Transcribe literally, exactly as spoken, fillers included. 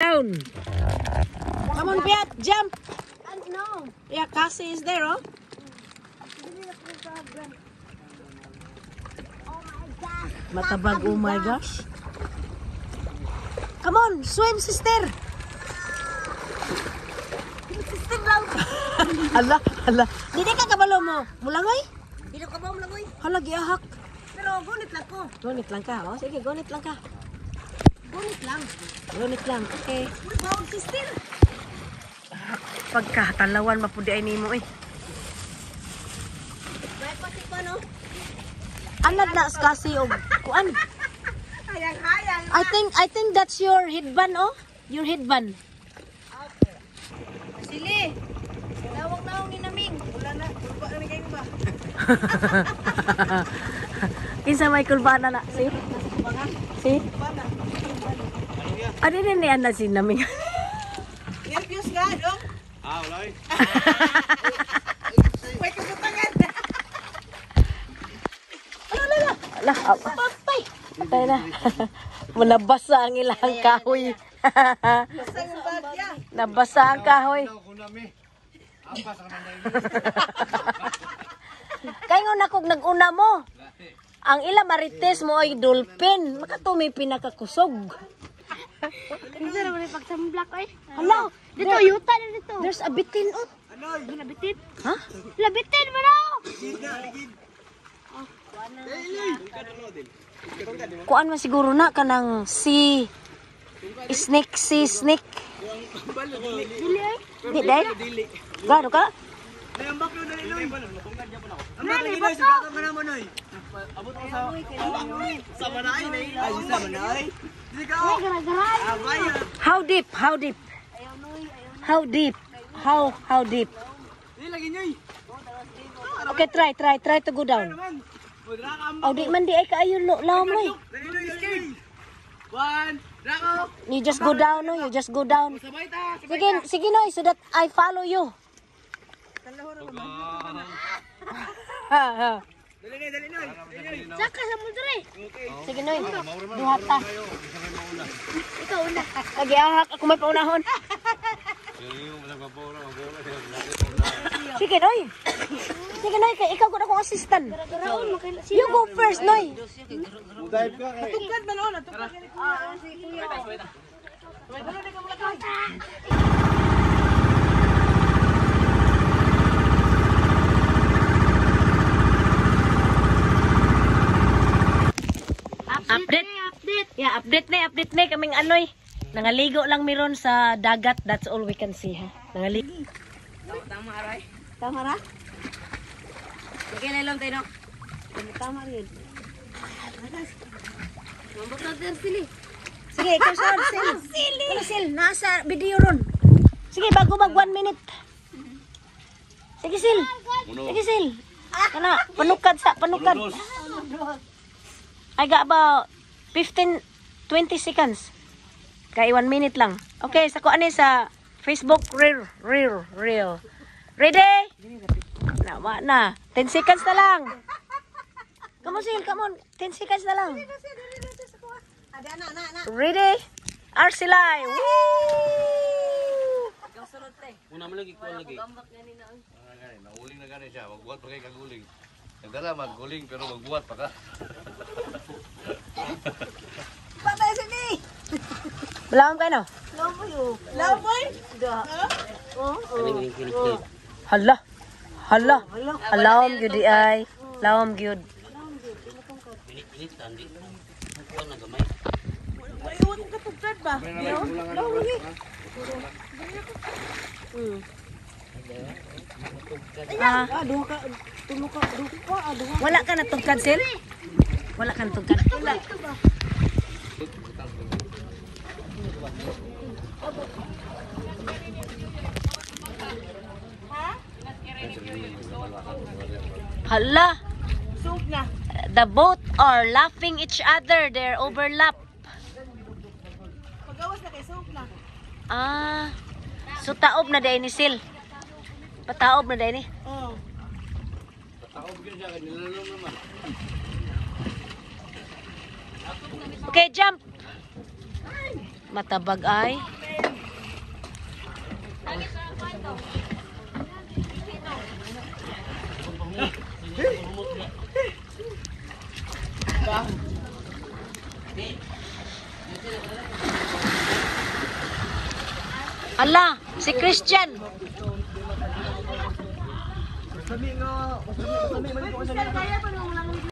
down. Come on, Piat, jump. No. Yeah, Cassie is there, oh. Oh my gosh. Matabag, oh my gosh. Come on, swim, sister. Sister lang. Hala, hala. Dili ka kabalo mo. Mulangoy? Dito ka ba lang, oy? Hala, giahak. Pero gunit lang ko. Gunit lang ka, oh. Sige, gunit lang ka. Gunit lang. Gunit lang, okay. Uy, bawag sister. Pagkatalawan, mapudi ay nimo, eh. May pati ko, no? Anad na, Cassie, oh. Kuan. Hayang-hayang. I think, I think that's your headband, oh. Your headband. Sili. Lawang-lawang ni Naming. Wala na. Kulba na kayo ba? Kinsa may kulbana na, see? See? Kulba na. Ano din niyan na si Naming? Nervyos ka, dong? Ah, wala eh. May kabutangan. Ala, apa? Patay. Patay na. Nabasa ang ilang kahoy. Basta yung bagya. Nabasa ang kahoy. Kaya nga nakog nag-una mo. Ang ila marites mo ay dolphin. Makatumi pinakakusog. Ito naman yung pagsamblak, oy. Hala, Dito, yuta na dito. there's a bitin, oh. Labitin? Ha? Labitin mo na! Kuan man siguro na kanang si snake, si snake. Dili, ay. Di, dahil? Gano ka? Nani, bato? Abot ko sa sa manay na eh. Ay, sa manay. Di ka Ay, garagaray. abay. How deep? How deep? How deep? How, how deep? Di lagi nyoy. Okay, try, try, try to go down. Naman. Mudra ka Oh, di man di ay kaayo lo, lawom mo eh. Dali nyoy, escape. One, Draco. You just go down, no? You just go down. Sabay ta. Sige, sige no, so that I follow you. Ha, ha. Dali nyoy, dali nyoy. Saka sa mudre. Sige no, duha ta. Ikaw una. Kagiahak ako may paunahon. Sige noy. Sige noy, kay ikaw gud akong assistant. Garaon, makaila siya. You go first, noy. Dive ka kay. Tugad ba noon? Tugad ka Ah, si Kuya. Update. Update. Yeah, update na, update na kaming anoy. Nangaligo lang miron sa dagat. That's all we can see, ha. Nangaligo. Tama, Aray. Tama ra? Sige na lang tayo. Tama rin. Mambot na tayo sili. Sige, ikaw sa Sil. Sili. Sil, nasa video ron. Sige, bago mag one minute. Sige, Sil. Sige, Sil. Kana, panukad sa, panukad. I got about fifteen, twenty seconds. Kaya one minute lang. Okay, sa ko ano sa Facebook reel, reel, reel. Ready? Nawa na. ten seconds na lang. Come on, Sil, come on. ten seconds na lang. Ada na, na, na. Ready? Arsilay. Woo! Una man lagi ko lagi. Ah, gani, nauling na gani siya. Magbuhat pa kay kaguling. Nagdala magguling pero magbuhat pa ka. Patay sini. Belawang kayo no? Laboy. Hala. Hala. Alawam gyud di ay. Lawam gyud. Init tandi. Kuha na gamay. Iwan ka tugad ba? Ah, duha ka, tulo ka, duha ka, ah, duha. Wala ka natugkad, Sil? Wala ka natugkad. Wala. Hala. Soup na. The boat are laughing each other. They're overlap. Pagawas na kay soup na. Ah. So taob na day ni Sil. Pataob na day ni. Oh. Taob gyud siya kay nilalom naman. Okay, jump. Matabag ay. Ala, si Christian. Sabi nga, sabi, sabi,